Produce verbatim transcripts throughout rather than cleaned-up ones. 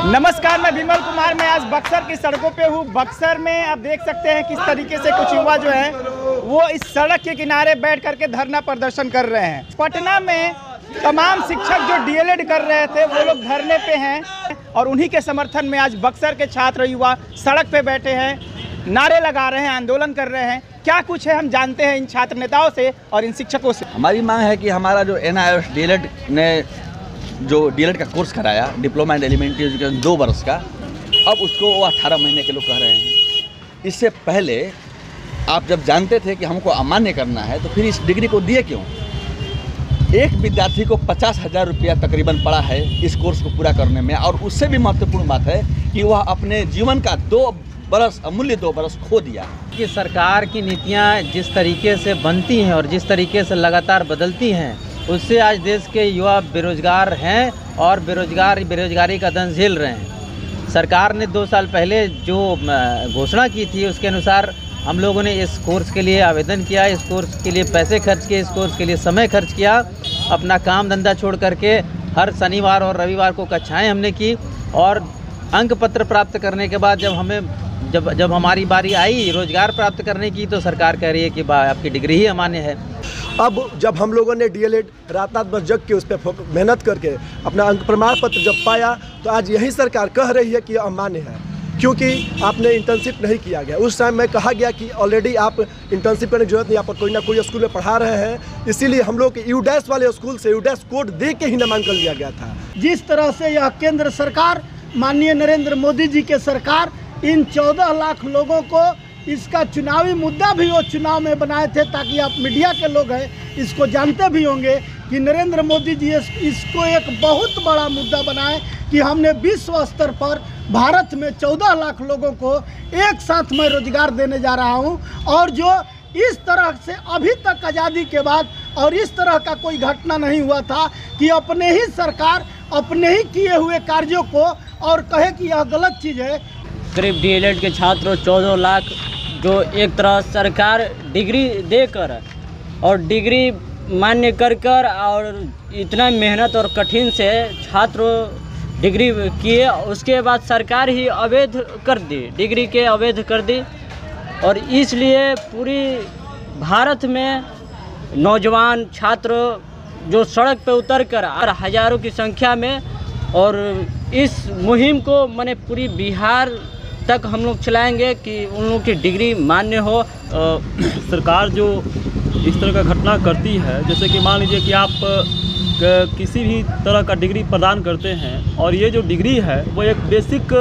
नमस्कार, मैं विमल कुमार। मैं आज बक्सर की सड़कों पे हूँ। बक्सर में आप देख सकते हैं किस तरीके से कुछ युवा जो है वो इस सड़क के किनारे बैठ करके धरना प्रदर्शन कर रहे हैं। पटना में तमाम शिक्षक जो डीएलएड कर रहे थे वो लोग धरने पे हैं और उन्हीं के समर्थन में आज बक्सर के छात्र युवा सड़क पे बैठे हैं, नारे लगा रहे हैं, आंदोलन कर रहे हैं। क्या कुछ है हम जानते हैं इन छात्र नेताओं से और इन शिक्षकों से। हमारी मांग है कि हमारा जो एन आई एस डीएलएड ने जो डीएलएड का कोर्स कराया, डिप्लोमा इन एलिमेंट्री एजुकेशन दो वर्ष का, अब उसको वो अठारह महीने के लोग कह रहे हैं। इससे पहले आप जब जानते थे कि हमको अमान्य करना है तो फिर इस डिग्री को दिए क्यों? एक विद्यार्थी को पचास हज़ार रुपया तकरीबन पड़ा है इस कोर्स को पूरा करने में, और उससे भी महत्वपूर्ण बात है कि वह अपने जीवन का दो बरस अमूल्य दो बरस खो दिया। कि सरकार की नीतियां जिस तरीके से बनती हैं और जिस तरीके से लगातार बदलती हैं, उससे आज देश के युवा बेरोजगार हैं और बेरोजगार बेरोजगारी का दंश झेल रहे हैं। सरकार ने दो साल पहले जो घोषणा की थी उसके अनुसार हम लोगों ने इस कोर्स के लिए आवेदन किया, इस कोर्स के लिए पैसे खर्च किए, इस कोर्स के लिए समय खर्च किया। अपना काम धंधा छोड़ करके हर शनिवार और रविवार को कक्षाएं हमने की और अंक पत्र प्राप्त करने के बाद जब हमें जब जब हमारी बारी आई रोजगार प्राप्त करने की, तो सरकार कह रही है कि आपकी डिग्री ही अमान्य है। अब जब हम लोगों ने डीएलएड रात रात भर जग के उस पर मेहनत करके अपना अंक प्रमाण पत्र जब पाया, तो आज यही सरकार कह रही है कि अमान्य है क्योंकि आपने इंटर्नशिप नहीं किया गया। उस टाइम में कहा गया कि ऑलरेडी आप इंटर्नशिप करने की जरूरत नहीं, आप कोई ना कोई स्कूल में पढ़ा रहे हैं, इसीलिए हम लोग यू डैश वाले स्कूल से यू डैश कोड दे के ही नामांकन लिया गया था। जिस तरह से यह केंद्र सरकार, माननीय नरेंद्र मोदी जी के सरकार इन चौदह लाख लोगों को इसका चुनावी मुद्दा भी वो चुनाव में बनाए थे, ताकि आप मीडिया के लोग हैं इसको जानते भी होंगे कि नरेंद्र मोदी जी इसको एक बहुत बड़ा मुद्दा बनाए कि हमने विश्व स्तर पर भारत में चौदह लाख लोगों को एक साथ मैं रोजगार देने जा रहा हूं। और जो इस तरह से अभी तक आज़ादी के बाद और इस तरह का कोई घटना नहीं हुआ था कि अपने ही सरकार अपने ही किए हुए कार्यों को और कहे कि यह गलत चीज़ है। करीब डीएलएड के छात्र चौदह लाख जो एक तरह सरकार डिग्री देकर और डिग्री मान्य कर कर और इतना मेहनत और कठिन से छात्र डिग्री किए, उसके बाद सरकार ही अवैध कर दी, डिग्री के अवैध कर दी। और इसलिए पूरी भारत में नौजवान छात्र जो सड़क पे उतर कर हज़ारों की संख्या में, और इस मुहिम को मैंने पूरी बिहार तक हम लोग चलाएंगे कि उन लोगों की डिग्री मान्य हो। आ, सरकार जो इस तरह का घटना करती है, जैसे कि मान लीजिए कि आप किसी भी तरह का डिग्री प्रदान करते हैं और ये जो डिग्री है वो एक बेसिक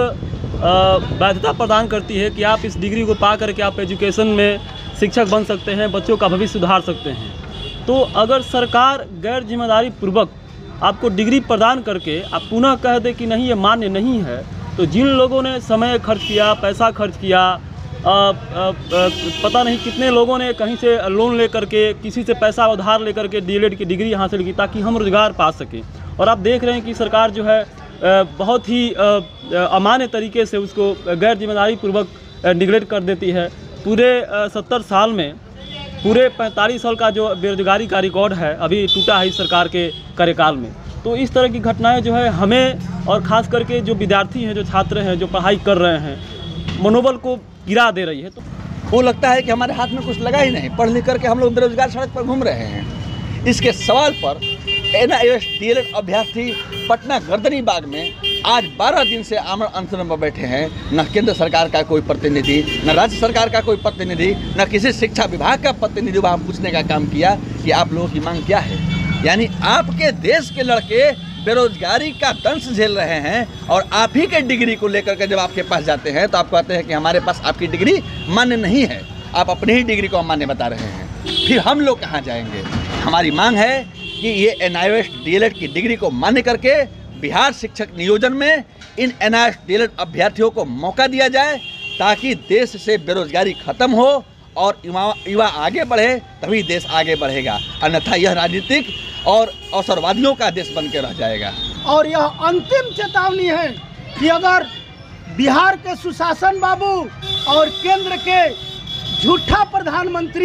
वैधता प्रदान करती है कि आप इस डिग्री को पा करके आप एजुकेशन में शिक्षक बन सकते हैं, बच्चों का भविष्य सुधार सकते हैं। तो अगर सरकार गैर जिम्मेदारी पूर्वक आपको डिग्री प्रदान करके आप पुनः कह दे कि नहीं ये मान्य नहीं है, तो जिन लोगों ने समय खर्च किया, पैसा खर्च किया, आ, आ, आ, पता नहीं कितने लोगों ने कहीं से लोन लेकर के, किसी से पैसा उधार लेकर के डीएलएड की डिग्री हासिल की ताकि हम रोजगार पा सकें। और आप देख रहे हैं कि सरकार जो है बहुत ही अमान्य तरीके से उसको गैर जिम्मेदारी पूर्वक निगलेक्ट कर देती है। पूरे सत्तर साल में पूरे पैंतालीस साल का जो बेरोजगारी का रिकॉर्ड है अभी टूटा है इस सरकार के कार्यकाल में। तो इस तरह की घटनाएं जो है हमें और ख़ास करके जो विद्यार्थी हैं, जो छात्र हैं, जो पढ़ाई कर रहे हैं, मनोबल को गिरा दे रही है। तो वो लगता है कि हमारे हाथ में कुछ लगा ही नहीं, पढ़ लिख करके हम लोग बेरोजगार सड़क पर घूम रहे हैं। इसके सवाल पर एन आई एस डीएलएड अभ्यर्थी पटना गर्दनी बाग में आज बारह दिन से आमरण अनशन पर बैठे हैं। न केंद्र सरकार का कोई प्रतिनिधि, न राज्य सरकार का कोई प्रतिनिधि, न किसी शिक्षा विभाग का प्रतिनिधि वहाँ पूछने का काम किया कि आप लोगों की मांग क्या है। यानी आपके देश के लड़के बेरोजगारी का दंश झेल रहे हैं और आप ही के डिग्री को लेकर के जब आपके पास जाते हैं तो आप कहते हैं कि हमारे पास आपकी डिग्री मान्य नहीं है, आप अपनी ही डिग्री को अमान्य बता रहे हैं। फिर हम लोग कहाँ जाएंगे? हमारी मांग है कि ये एन आई एस डीएलएड की डिग्री को मान्य करके बिहार शिक्षक नियोजन में इन एन आई एस डीएलएड अभ्यर्थियों को मौका दिया जाए ताकि देश से बेरोजगारी खत्म हो और युवा युवा आगे बढ़े, तभी देश आगे बढ़ेगा। अन्यथा यह राजनीतिक और अवसरवादियों का देश बन के रह जाएगा। और यह अंतिम चेतावनी है कि अगर बिहार के सुशासन बाबू और केंद्र के झूठा प्रधानमंत्री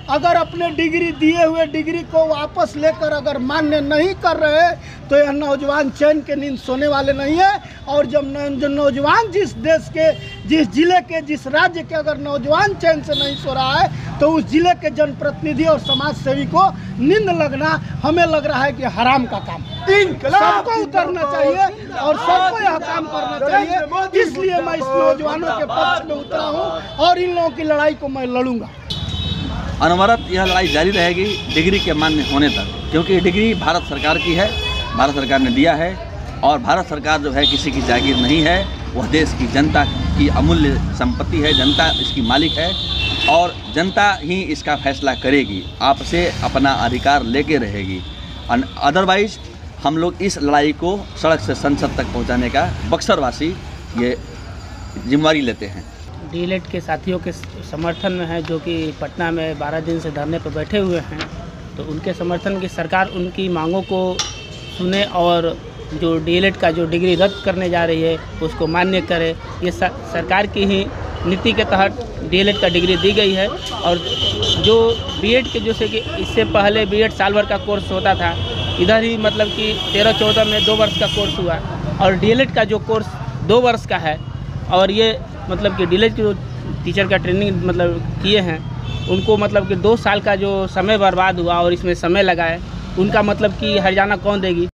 अगर अपने डिग्री दिए हुए डिग्री को वापस लेकर अगर मान्य नहीं कर रहे तो यह नौजवान चैन के नींद सोने वाले नहीं है। और जब जो नौजवान जिस देश के, जिस जिले के, जिस राज्य के अगर नौजवान चैन से नहीं सो रहा है तो उस जिले के जनप्रतिनिधि और समाज सेवी को नींद लगना हमें लग रहा है कि हराम का काम। सबको उतरना चाहिए और सबको यह काम करना चाहिए। इसलिए मैं इस नौजवानों के पक्ष में उतरा हूँ और इन लोगों की लड़ाई को मैं लड़ूंगा। अनवरत यह लड़ाई जारी रहेगी डिग्री के मान्य होने तक, क्योंकि डिग्री भारत सरकार की है, भारत सरकार ने दिया है। और भारत सरकार जो है किसी की जागीर नहीं है, वह देश की जनता की अमूल्य संपत्ति है, जनता इसकी मालिक है और जनता ही इसका फैसला करेगी, आपसे अपना अधिकार लेके रहेगी। अदरवाइज हम लोग इस लड़ाई को सड़क से संसद तक पहुंचाने का बक्सरवासी ये जिम्मेवारी लेते हैं। डीएलएड के साथियों के समर्थन में है, जो कि पटना में बारह दिन से धरने पर बैठे हुए हैं, तो उनके समर्थन की सरकार उनकी मांगों को सुने और जो डीएलएड का जो डिग्री रद्द करने जा रही है उसको मान्य करे। ये सरकार की ही नीति के तहत डीएलएड का डिग्री दी गई है। और जो बीएड के जैसे कि इससे पहले बीएड साल भर का कोर्स होता था, इधर ही मतलब कि तेरह चौदह में दो वर्ष का कोर्स हुआ और डीएलएड का जो कोर्स दो वर्ष का है। और ये मतलब कि डीएलएड के जो टीचर का ट्रेनिंग मतलब किए हैं उनको मतलब कि दो साल का जो समय बर्बाद हुआ और इसमें समय लगा है, उनका मतलब कि हर्जाना कौन देगी।